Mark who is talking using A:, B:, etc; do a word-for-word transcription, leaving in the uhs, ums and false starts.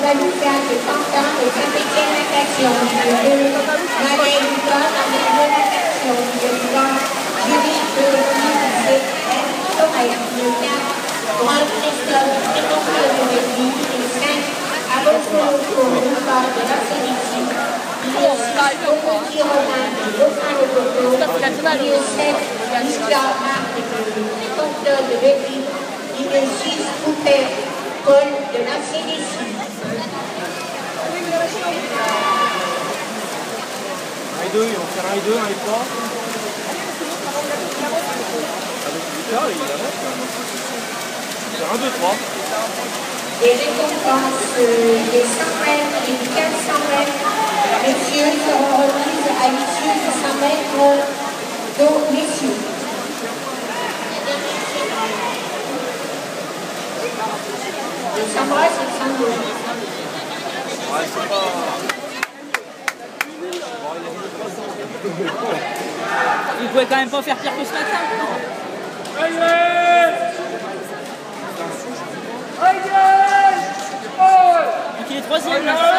A: va nous faire de Quentin de Saint-Étienne Natation, de Marie Nicole en milieu natation, de Julie de lycée Sorel, de quatre Grand Christophe Christophe de Bézi, et cinq Alonso pour le sport de l'Océanie. Il y a six Petit Romain de Dauphin le Coteau, il y a sept Nicolas Marc de Christophe de Bézi, il y a six Coupet Paul de la C D C.
B: un et deux, ils vont faire un et deux, un et trois. Avec Victor, il a faire un, deux, trois.
A: Les récompenses des cent mètres et des quatre cents mètres, messieurs, seront remises à l'issue du cent mètres d'eau, messieurs. Le s'embrasse et le s'embrasse.
B: Ouais, c'est pas...
C: Vous pouvez quand même pas faire pire que ce matin. Donc il est troisième là.